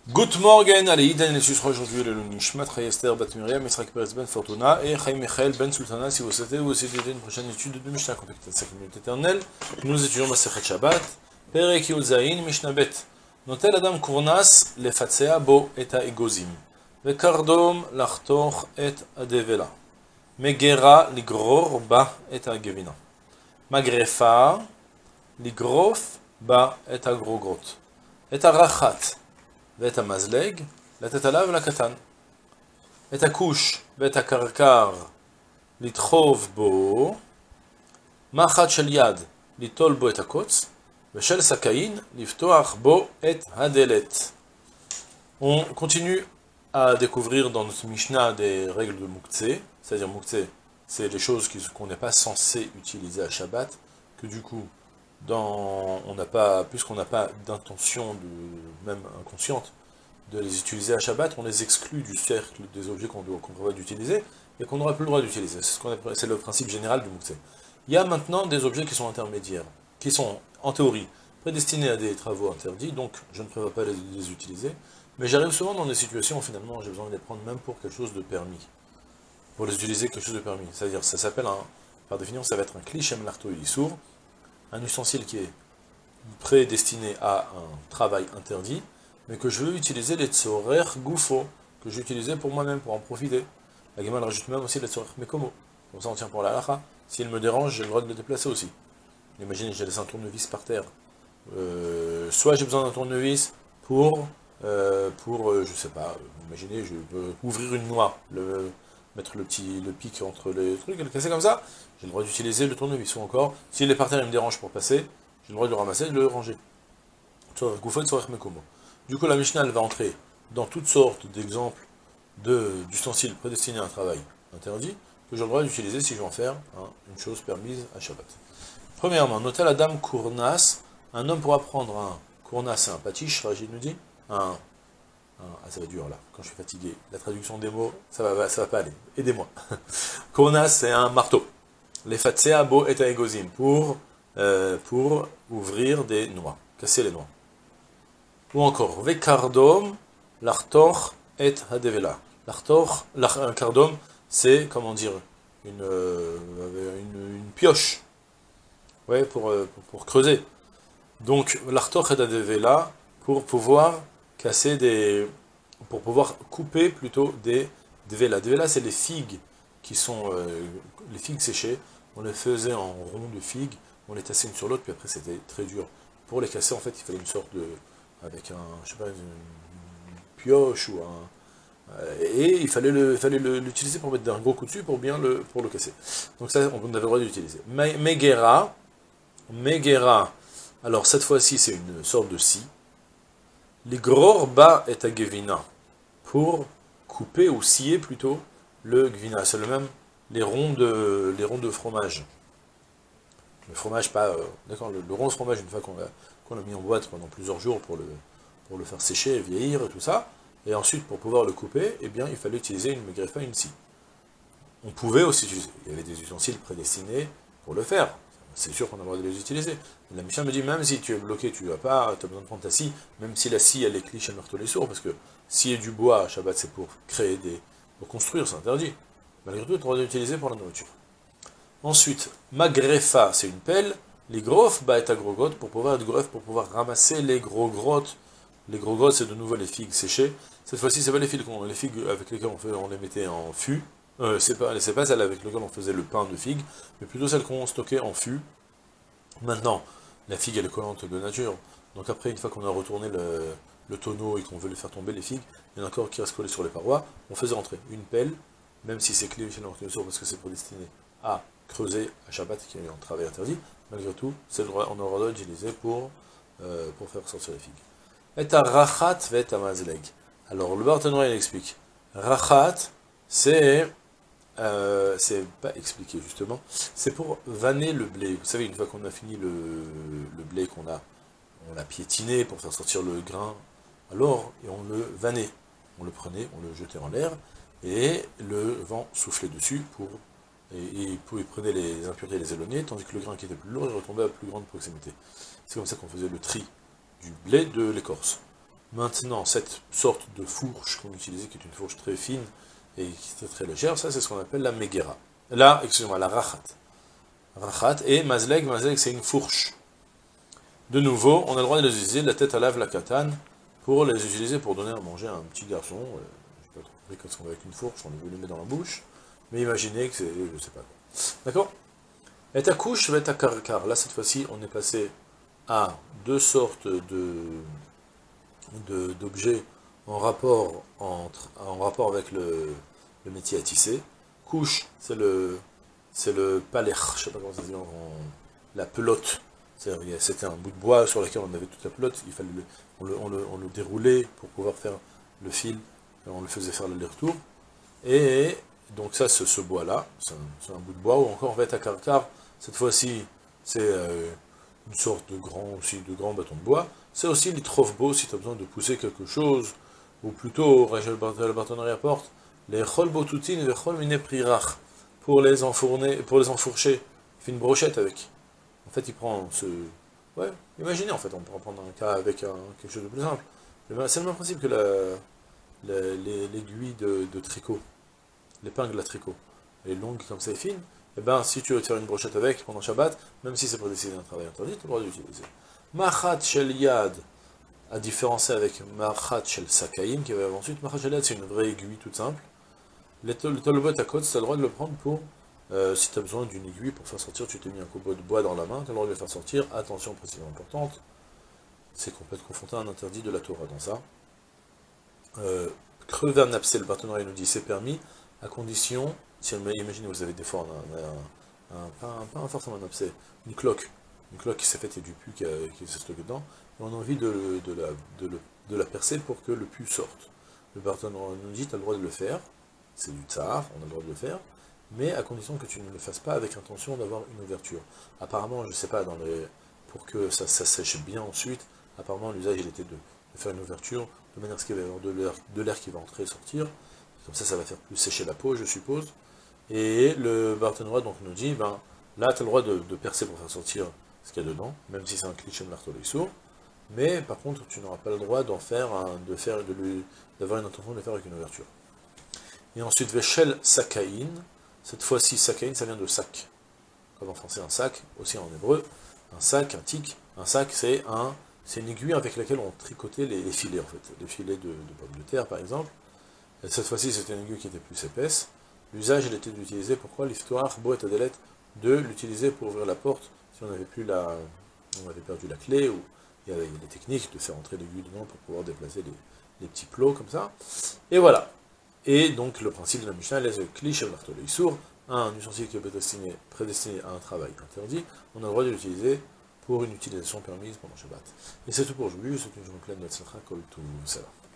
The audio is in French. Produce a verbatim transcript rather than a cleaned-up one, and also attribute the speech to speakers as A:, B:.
A: Good morning, allez, Idan et Susra aujourd'hui, le Nishmat, Esther, Bat Miriam, Israël Perez Ben Fortuna et Chaim Michael Ben Sultana. Si vous souhaitez, vous aussi d'aider une prochaine étude de Mishnah complétée de cinq minutes éternelles. Nous étudions Masechet Shabbat, Perek Yud Zayin, Mishnah Bet. Notel Adam Kurnas, Lefatsea Bo et Egozim. Vekardom Lachtor et Adevela. Megera Ligror Ba et Agevina. Magrefa Ligrof Ba et Agrogrot. Et Arachat. ואת המזלג, לתת עליו לקטן. את הכוש ואת הקרקר, לדחוב בו, מחט של יד, ליטול בו את הקוץ, ושל סכין, לפתוח בו את הדלת. On continue à découvrir dans notre Mishnah des règles de Mouktsé, c'est-à-dire Mouktsé, c'est les choses qu'on n'est pas censé utiliser à Shabbat, que du coup, Dans, on n'a pas, puisqu'on n'a pas d'intention, de, même inconsciente, de les utiliser à Shabbat, on les exclut du cercle des objets qu'on doit, qu'on prévoit d'utiliser et qu'on n'aura plus le droit d'utiliser. C'est ce qu'on appelle, c'est le principe général du Mouktsé. Il y a maintenant des objets qui sont intermédiaires, qui sont, en théorie, prédestinés à des travaux interdits, donc je ne prévois pas les, les utiliser, mais j'arrive souvent dans des situations où finalement j'ai besoin de les prendre même pour quelque chose de permis. Pour les utiliser quelque chose de permis. C'est-à-dire, ça s'appelle, un, par définition, ça va être un Klishem Larto Yissour, un ustensile qui est prédestiné à un travail interdit, mais que je veux utiliser les tzorer goufo, que je vais utiliser pour moi-même, pour en profiter. La Gemara rajoute même aussi les tzorer mekomo. Comme ça on tient pour la halakha. S'il me dérange, j'ai le droit de le déplacer aussi. Imaginez, j'ai laissé un tournevis par terre. Euh, soit j'ai besoin d'un tournevis pour, euh, pour euh, je sais pas, imaginez, je veux ouvrir une noix, le, mettre le petit le pic entre les trucs et le casser comme ça, j'ai le droit d'utiliser le tournevis, ou encore, s'il est par terre et il me dérange pour passer, j'ai le droit de le ramasser et de le ranger. Du coup, la Mishnah elle va entrer dans toutes sortes d'exemples d'ustensiles prédestinés à un travail interdit, que j'ai le droit d'utiliser si je veux en faire hein, une chose permise à Shabbat. Premièrement, notez la dame Kournas, un homme pourra prendre un Kournas, c'est un patiche, Rachid nous dit, un Ah, ça va dur là, quand je suis fatigué. La traduction des mots, ça va, ça va pas aller. Aidez-moi. Kournas, c'est un marteau. Les fatsea bo et egozim, pour, euh, pour ouvrir des noix, casser les noix. Ou encore, vekardom, l'artor et hadevela. L'artor, un cardom, c'est, comment dire, une, euh, une, une pioche. Ouais, pour, pour, pour creuser. Donc, l'artor et hadevela, pour pouvoir casser des... pour pouvoir couper plutôt des dvela. Dvela, c'est les figues qui sont... Euh, les figues séchées, on les faisait en rond de figues, on les tassait une sur l'autre, puis après c'était très dur. Pour les casser, en fait, il fallait une sorte de... avec un... je sais pas, une, une pioche ou un... Euh, et il fallait le, il fallait l'utiliser pour mettre un gros coup dessus pour bien le, pour le casser. Donc ça, on avait le droit d'utiliser. Megera, Megera, alors cette fois-ci, c'est une sorte de scie. Les gror ba et à gevina, pour couper ou scier plutôt le gvina, c'est le même, les ronds de, les ronds de fromage. Le fromage, pas, euh, d'accord, le, le rond de fromage, une fois qu'on l'a qu'on l'a mis en boîte pendant plusieurs jours pour le, pour le faire sécher et vieillir et tout ça, et ensuite pour pouvoir le couper, eh bien il fallait utiliser une megrefa, une scie. On pouvait aussi utiliser, il y avait des ustensiles prédestinés pour le faire. C'est sûr qu'on a le droit de les utiliser. La Mishnah me dit, même si tu es bloqué, tu n'as pas, tu as besoin de prendre ta scie, même si la scie, elle est cliché à marteau les sourds, parce que scie et du bois, Shabbat, c'est pour créer des... pour construire, c'est interdit. Malgré tout, tu as le droit de l'utiliser pour la nourriture. Ensuite, magrefa, c'est une pelle, les groffes, bah, est à gros grottes, pour pouvoir être greffe, pour pouvoir ramasser les gros grottes. Les gros grottes, c'est de nouveau les figues séchées. Cette fois-ci, c'est pas les figues, les figues avec lesquelles on, fait, on les mettait en fût. Euh, c'est pas, c'est pas celle avec laquelle on faisait le pain de figue, mais plutôt celle qu'on stockait en fût. Maintenant, la figue elle est collante de nature, donc après, une fois qu'on a retourné le, le tonneau et qu'on veut les faire tomber, les figues, il y en a encore qui restent collées sur les parois, on faisait rentrer une pelle, même si c'est clé chez l'organisation parce que c'est prédestiné à creuser à Shabbat qui est un travail interdit, malgré tout, c'est le droit, on aura le droit d'utiliser pour, euh, pour faire sortir les figues. Et à rachat vet amazleg. Alors, le Barthénois il explique. Rachat, c'est... Euh, c'est pas expliqué justement, c'est pour vanner le blé. Vous savez, une fois qu'on a fini le, le blé, qu'on a, on l'a piétiné pour faire sortir le grain, alors et on le vannait, on le prenait, on le jetait en l'air, et le vent soufflait dessus pour, et, et pour il prenait les impuretés et les éloigner, tandis que le grain qui était plus lourd, il retombait à plus grande proximité. C'est comme ça qu'on faisait le tri du blé de l'écorce. Maintenant, cette sorte de fourche qu'on utilisait, qui est une fourche très fine et qui est très légère, ça c'est ce qu'on appelle la megera. Là, excusez-moi, la rachat. Rachat et mazleg, mazleg c'est une fourche. De nouveau, on a le droit de les utiliser, la tête à lave, la katane, pour les utiliser pour donner à manger à un petit garçon. Euh, je n'ai pas trop compris quand on va avec une fourche, on veut le mettre dans la bouche, mais imaginez que c'est, je sais pas quoi. D'accord? Et ta couche va être à karkar. Là, cette fois-ci, on est passé à deux sortes de d'objets en rapport entre en rapport avec le, le métier à tisser. Couche, c'est le c'est le palech, je sais pas comment ça se dit en la pelote. C'était un bout de bois sur lequel on avait toute la pelote, il fallait le, on, le, on, le, on le déroulait pour pouvoir faire le fil, on le faisait faire l'aller-retour. Et donc ça, ce, ce bois-là, c'est un, un bout de bois, ou encore en fait à karkar, cette fois-ci, c'est euh, une sorte de grand, aussi, de grand bâton de bois. C'est aussi l'itrovbo, si tu as besoin de pousser quelque chose, ou plutôt, Rachel Bartonnerie apporte, les cholbotoutin et les cholmineprirach, pour les enfourner, pour les enfourcher. Il fait une brochette avec. En fait, il prend ce... Ouais, imaginez, en fait, on pourra prendre un cas avec un, quelque chose de plus simple. C'est le même principe que l'aiguille de, de tricot, l'épingle à tricot. Elle est longue comme ça et fine. Et bien, si tu veux te faire une brochette avec pendant Shabbat, même si c'est pour décider d'un travail interdit, tu as le droit d'utiliser. Machat shel yad, à différencier avec Machat shel sakaim, qui va ensuite. Machat shel yad, c'est une vraie aiguille toute simple. Le tolbot à côte, tu as le droit de le prendre pour, euh, si tu as besoin d'une aiguille pour faire sortir, tu t'es mis un couteau de bois dans la main, tu as le droit de le faire sortir. Attention, précision importante, c'est qu'on peut être confronté à un interdit de la Torah dans ça. Euh, crever un abcès, le partenariat nous dit c'est permis, à condition, si imaginez vous avez des fois un, un, un, pas, un, pas forcément un abcès, une cloque, une cloque qui s'est faite et du pu qui, qui s'est stocké dedans, et on a envie de, de, la, de, le, de la percer pour que le pu sorte. Le partenariat nous dit tu as le droit de le faire, c'est du tsar, on a le droit de le faire, mais à condition que tu ne le fasses pas avec intention d'avoir une ouverture. Apparemment, je ne sais pas, dans les, pour que ça, ça sèche bien ensuite, apparemment l'usage il était de, de faire une ouverture, de manière à ce qu'il va y avoir de l'air qui va entrer et sortir, comme ça ça va faire plus sécher la peau je suppose, et le Barthénois donc nous dit, ben là tu as le droit de, de percer pour faire sortir ce qu'il y a dedans, même si c'est un cliché de l'arteau sourd, mais par contre tu n'auras pas le droit d'en faire, un, de faire, de lui, d'avoir une intention de le faire avec une ouverture. Et ensuite Veshel Sakaïn, cette fois-ci Sakaïn ça vient de sac, comme en français un sac, aussi en hébreu, un sac, un tic, un sac c'est un... C'est une aiguille avec laquelle on tricotait les, les filets, en fait, les filets de, de pommes de terre, par exemple. Et cette fois-ci, c'était une aiguille qui était plus épaisse. L'usage, il était d'utiliser, pourquoi l'histoire, beau et adélette, de l'utiliser pour ouvrir la porte, si on n'avait plus la... on avait perdu la clé, ou il y avait des techniques de faire entrer l'aiguille dedans pour pouvoir déplacer les, les petits plots, comme ça. Et voilà. Et donc, le principe de la Mishnah, les clichés de l'arteau sourd, un ustensile qui est prédestiné, prédestiné à un travail interdit, on a le droit de l'utiliser pour une utilisation permise pendant Shabbat. Et c'est tout pour aujourd'hui, c'est une journée pleine de tzlachah, kol tout, salam.